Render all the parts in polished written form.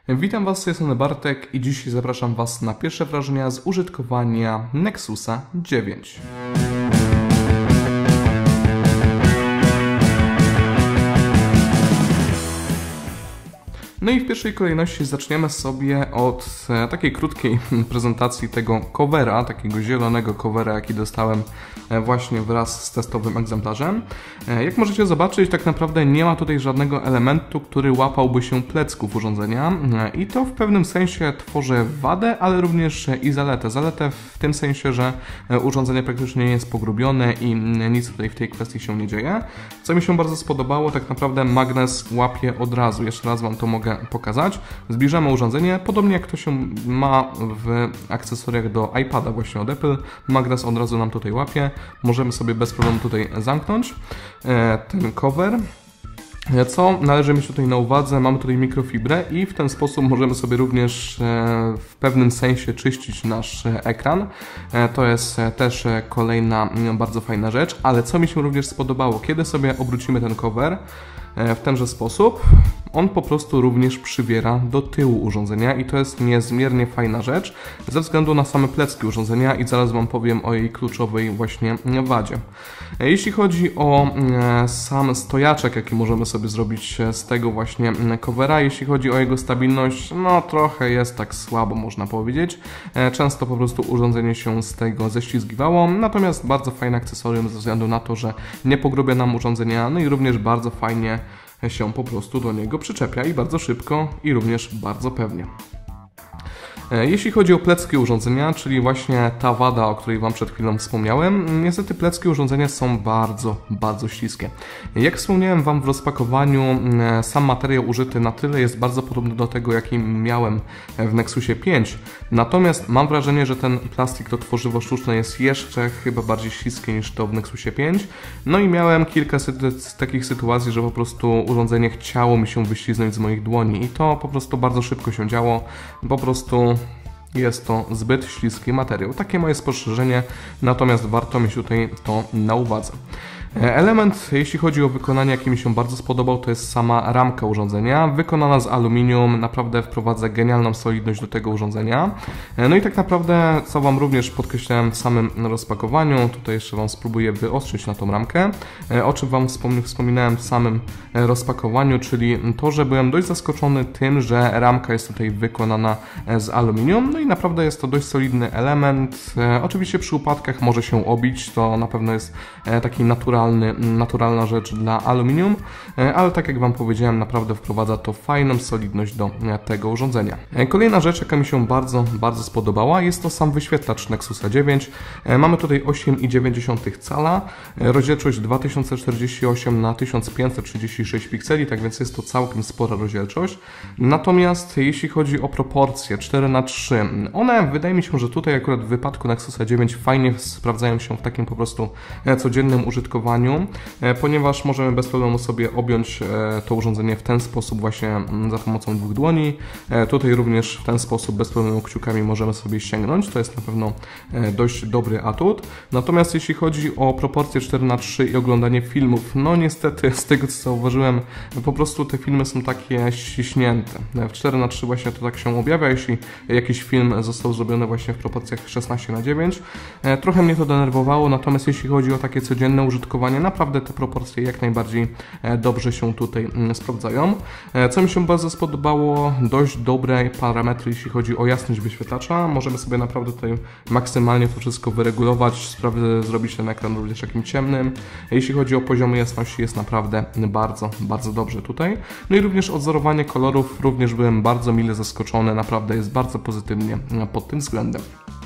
Witam Was, z tej strony Bartek i dzisiaj zapraszam Was na pierwsze wrażenia z użytkowania Nexusa 9. No i w pierwszej kolejności zaczniemy sobie od takiej krótkiej prezentacji tego covera, takiego zielonego covera, jaki dostałem właśnie wraz z testowym egzemplarzem. Jak możecie zobaczyć, tak naprawdę nie ma tutaj żadnego elementu, który łapałby się plecków urządzenia i to w pewnym sensie tworzy wadę, ale również i zaletę. Zaletę w tym sensie, że urządzenie praktycznie nie jest pogrubione i nic tutaj w tej kwestii się nie dzieje. Co mi się bardzo spodobało, tak naprawdę magnes łapie od razu. Jeszcze raz Wam to mogę pokazać. Zbliżamy urządzenie, podobnie jak to się ma w akcesoriach do iPada właśnie od Apple. Magnes od razu nam tutaj łapie. Możemy sobie bez problemu tutaj zamknąć ten cover. Co należy mieć tutaj na uwadze, mamy tutaj mikrofibrę i w ten sposób możemy sobie również w pewnym sensie czyścić nasz ekran. To jest też kolejna bardzo fajna rzecz, ale co mi się również spodobało, kiedy sobie obrócimy ten cover w tenże sposób, on po prostu również przybiera do tyłu urządzenia i to jest niezmiernie fajna rzecz ze względu na same plecki urządzenia i zaraz Wam powiem o jej kluczowej właśnie wadzie. Jeśli chodzi o sam stojaczek, jaki możemy sobie zrobić z tego właśnie covera, jeśli chodzi o jego stabilność, no trochę jest tak słabo, można powiedzieć. Często po prostu urządzenie się z tego ześlizgiwało, natomiast bardzo fajne akcesorium ze względu na to, że nie pogrubia nam urządzenia, no i również bardzo fajnie się po prostu do niego przyczepia i bardzo szybko i również bardzo pewnie. Jeśli chodzi o plecki urządzenia, czyli właśnie ta wada, o której Wam przed chwilą wspomniałem, niestety plecki urządzenia są bardzo śliskie. Jak wspomniałem Wam w rozpakowaniu, sam materiał użyty na tyle jest bardzo podobny do tego, jaki miałem w Nexusie 5. Natomiast mam wrażenie, że ten plastik, to tworzywo sztuczne jest jeszcze chyba bardziej śliskie niż to w Nexusie 5. No i miałem kilka takich sytuacji, że po prostu urządzenie chciało mi się wyśliznąć z moich dłoni i to po prostu bardzo szybko się działo. Po prostu jest to zbyt śliski materiał. Takie moje spostrzeżenie, natomiast warto mieć tutaj to na uwadze. Element, jeśli chodzi o wykonanie, jaki mi się bardzo spodobał, to jest sama ramka urządzenia, wykonana z aluminium, naprawdę wprowadza genialną solidność do tego urządzenia. No i tak naprawdę, co Wam również podkreślałem w samym rozpakowaniu, tutaj jeszcze Wam spróbuję wyostrzyć na tą ramkę, o czym Wam wspominałem w samym rozpakowaniu, czyli to, że byłem dość zaskoczony tym, że ramka jest tutaj wykonana z aluminium, no i naprawdę jest to dość solidny element. Oczywiście przy upadkach może się obić, to na pewno jest taki naturalna rzecz dla aluminium, ale tak jak Wam powiedziałem, naprawdę wprowadza to fajną solidność do tego urządzenia. Kolejna rzecz, jaka mi się bardzo spodobała, jest to sam wyświetlacz Nexusa 9. Mamy tutaj 8,9 cala, rozdzielczość 2048 na 1536 pikseli, tak więc jest to całkiem spora rozdzielczość. Natomiast jeśli chodzi o proporcje 4:3, one wydaje mi się, że tutaj akurat w wypadku Nexusa 9 fajnie sprawdzają się w takim po prostu codziennym użytkowaniu, ponieważ możemy bez problemu sobie objąć to urządzenie w ten sposób właśnie za pomocą dwóch dłoni. Tutaj również w ten sposób bez problemu kciukami możemy sobie sięgnąć. To jest na pewno dość dobry atut. Natomiast jeśli chodzi o proporcje 4:3 i oglądanie filmów, no niestety z tego co zauważyłem, po prostu te filmy są takie ściśnięte. W 4:3 właśnie to tak się objawia, jeśli jakiś film został zrobiony właśnie w proporcjach 16:9. Trochę mnie to denerwowało, natomiast jeśli chodzi o takie codzienne użytkowanie, naprawdę te proporcje jak najbardziej dobrze się tutaj sprawdzają. Co mi się bardzo spodobało, dość dobre parametry, jeśli chodzi o jasność wyświetlacza. Możemy sobie naprawdę tutaj maksymalnie to wszystko wyregulować, zrobić ten ekran również takim ciemnym. Jeśli chodzi o poziomy jasności, jest naprawdę bardzo dobrze tutaj. No i również odzorowanie kolorów, również byłem bardzo mile zaskoczony, naprawdę jest bardzo pozytywnie pod tym względem.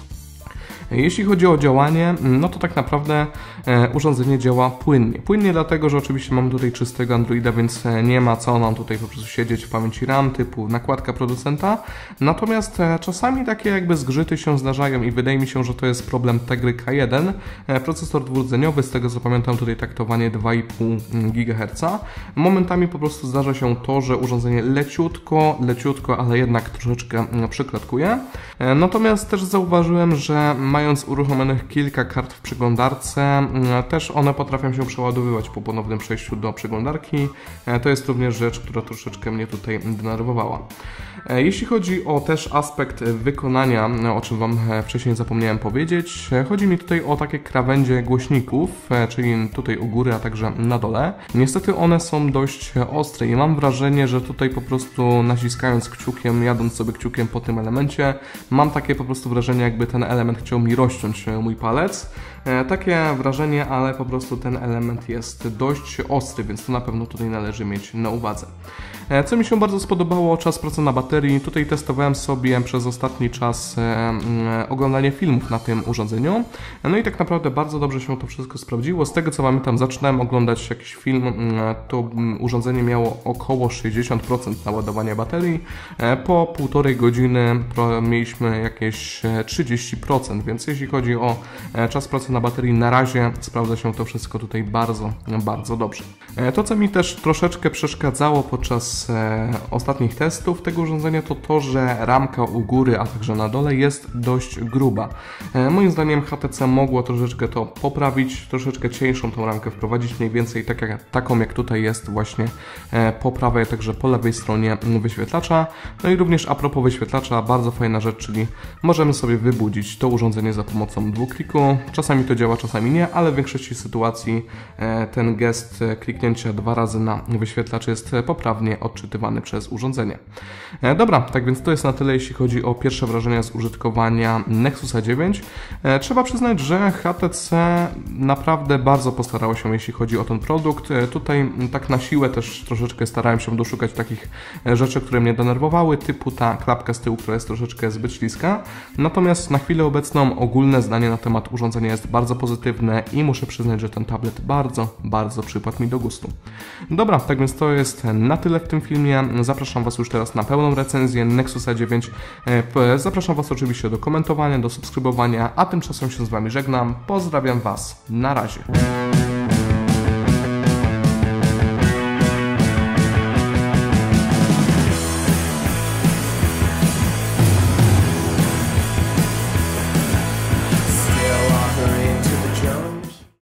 Jeśli chodzi o działanie, no to tak naprawdę urządzenie działa płynnie. Płynnie dlatego, że oczywiście mamy tutaj czystego Androida, więc nie ma co nam tutaj po prostu siedzieć w pamięci RAM typu nakładka producenta. Natomiast czasami takie jakby zgrzyty się zdarzają i wydaje mi się, że to jest problem Tegry K1. Procesor dwurdzeniowy, z tego co pamiętam tutaj taktowanie 2,5 GHz. Momentami po prostu zdarza się to, że urządzenie leciutko, ale jednak troszeczkę przyklatkuje. Natomiast też zauważyłem, że ma mając uruchomionych kilka kart w przeglądarce, też one potrafią się przeładowywać po ponownym przejściu do przeglądarki. To jest również rzecz, która troszeczkę mnie tutaj denerwowała. Jeśli chodzi o też aspekt wykonania, o czym Wam wcześniej zapomniałem powiedzieć, chodzi mi tutaj o takie krawędzie głośników, czyli tutaj u góry, a także na dole. Niestety one są dość ostre i mam wrażenie, że tutaj po prostu naciskając kciukiem, jadąc sobie kciukiem po tym elemencie, mam takie po prostu wrażenie, jakby ten element chciał mi rozciąć mój palec. Takie wrażenie, ale po prostu ten element jest dość ostry, więc to na pewno tutaj należy mieć na uwadze. Co mi się bardzo spodobało, czas pracy na baterii. Tutaj testowałem sobie przez ostatni czas oglądanie filmów na tym urządzeniu. No i tak naprawdę bardzo dobrze się to wszystko sprawdziło. Z tego co pamiętam, zaczynałem oglądać jakiś film, to urządzenie miało około 60% naładowania baterii. Po półtorej godziny mieliśmy jakieś 30%, więc jeśli chodzi o czas pracy na baterii, na razie sprawdza się to wszystko tutaj bardzo, bardzo dobrze. To, co mi też troszeczkę przeszkadzało podczas ostatnich testów tego urządzenia, to to, że ramka u góry, a także na dole jest dość gruba. Moim zdaniem HTC mogło troszeczkę to poprawić, troszeczkę cieńszą tą ramkę wprowadzić, mniej więcej taką jak tutaj jest właśnie po prawej, także po lewej stronie wyświetlacza. No i również a propos wyświetlacza, bardzo fajna rzecz, czyli możemy sobie wybudzić to urządzenie za pomocą dwukliku. Czasami to działa, czasami nie, ale w większości sytuacji ten gest kliknięcia 2 razy na wyświetlacz jest poprawnie odczytywany przez urządzenie. Dobra, tak więc to jest na tyle, jeśli chodzi o pierwsze wrażenia z użytkowania Nexusa 9. Trzeba przyznać, że HTC naprawdę bardzo postarało się, jeśli chodzi o ten produkt. Tutaj tak na siłę też troszeczkę starałem się doszukać takich rzeczy, które mnie denerwowały, typu ta klapka z tyłu, która jest troszeczkę zbyt śliska. Natomiast na chwilę obecną ogólne zdanie na temat urządzenia jest bardzo pozytywne i muszę przyznać, że ten tablet bardzo, bardzo przypadł mi do gustu. Dobra, tak więc to jest na tyle w tym filmie. Zapraszam Was już teraz na pełną recenzję Nexusa 9. Zapraszam Was oczywiście do komentowania, do subskrybowania, a tymczasem się z Wami żegnam. Pozdrawiam Was. Na razie.